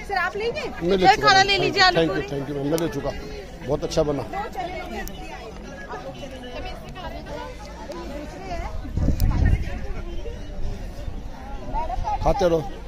Sir आप लेंगे? मैं ले चुका, खाना ले लीजिए। आलू पूरी। थैंक यू मैम, मैं ले चुका, बहुत अच्छा बना। खाते रहो।